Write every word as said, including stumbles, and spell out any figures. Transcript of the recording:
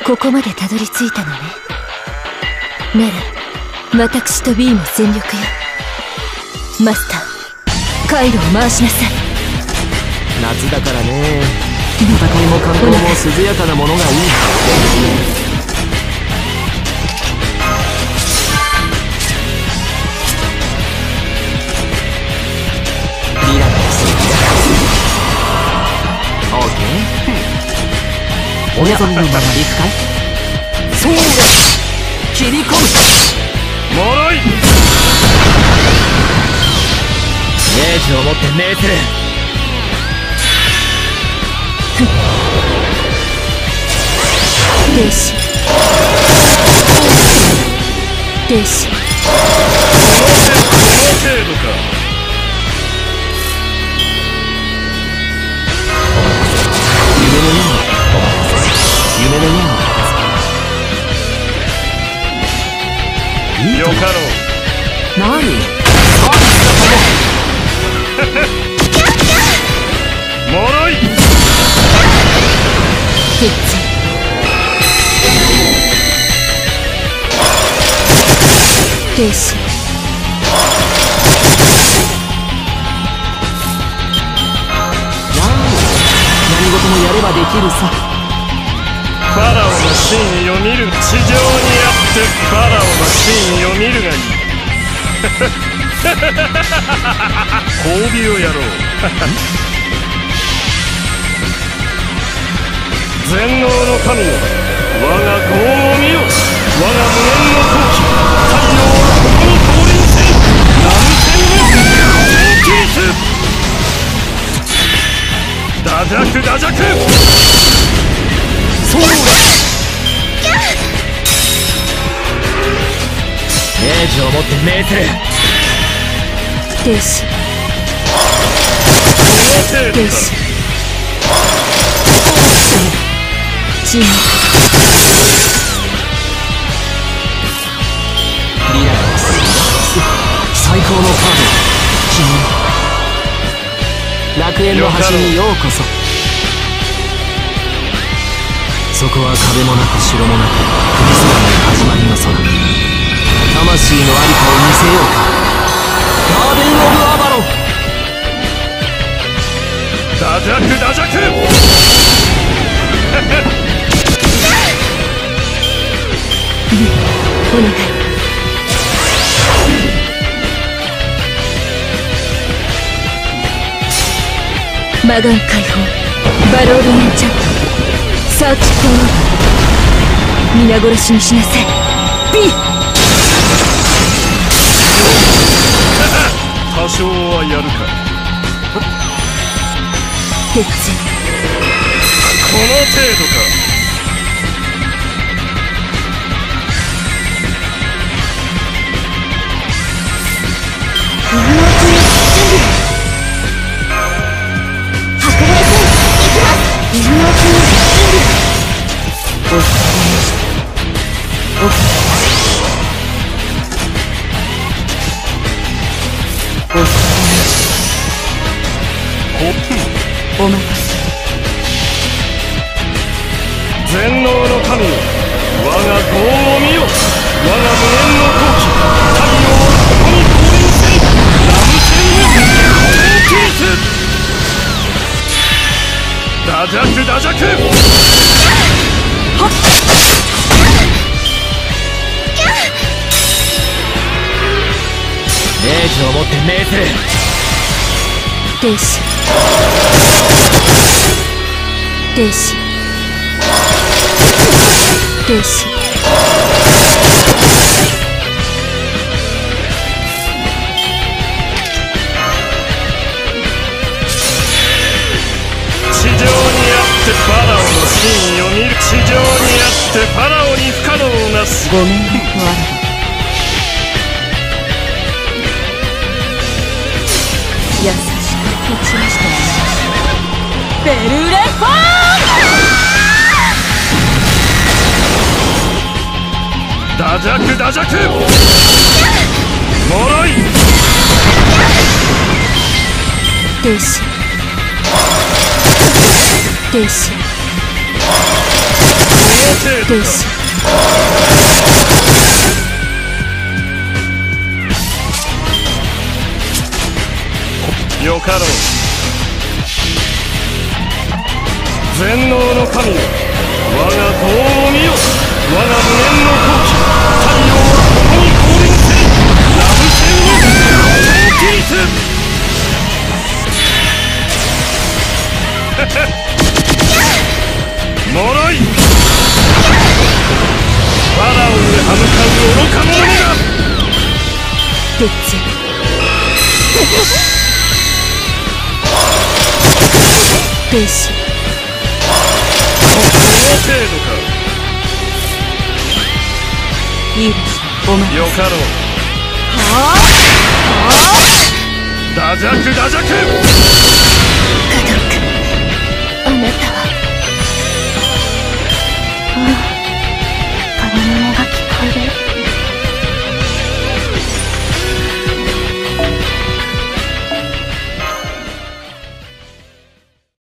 ここまでたどり着いたのね。なら私と ビー も全力よ。マスター、回路を回しなさい。 夏だからね、戦いも観光も涼やかなものがいい。リラックスリラックス。オーケー。お望みのまま行くかい。そうだ、切り込む。もろい。命じをもって命する。 停止停止。 この程度か。 夢のように夢のように。 よかろう。 何もろい。 決意。停止。 何事もやればできるさ。 ファラオの真意を見る。地上にあってファラオの真意を見るがいい。褒美をやろう。全能の神よ、我が業を見よ。我が無限の闘気、太陽はここに降臨せ。南天にキリス。ダジャクダジャク。 そうだ。命じをもって命する。 停止停止。沈黙。 リラックスリラックス。最高のカード、君。楽園の端にようこそ。そこは壁もなく城もなく、クリスマスの始まりの空。魂のありかを見せようか。ガーデン・オブ・アバロン。 ダジャクダジャク。 お願い。魔眼解放、バロード・エンチャント、サーキット・オーバー。皆殺しにしなさい。 ビー。 多少はやるか。 鉄人。 この程度か。 お任せ。 全能の神よ、我が業を見よ。我が無限の闘気、太陽はここに降臨せ。南天にキリス。ダジャクダジャク。はっ。 命じをもって命する。 停止停止停止。 地上にあってファラオの真意を見る。地上にあってファラオに不可能なす。 ご迷惑あらば。優しく立ちましたね。ベルレフォーム。ダジャクダジャク。もろい。 停止停止。 この程程度か。 停止。 よかろう。全能の神よ、我が業を見よ。我が無念の闘気、太陽はここに降臨せり。ラムシェンに大きいせ。もろい。ファラオンで歯向かう愚か者めが。 ピッチ停止。 この程度か。 いいです。お前よかろう。 はあはあダジャクダジャク。 ガタ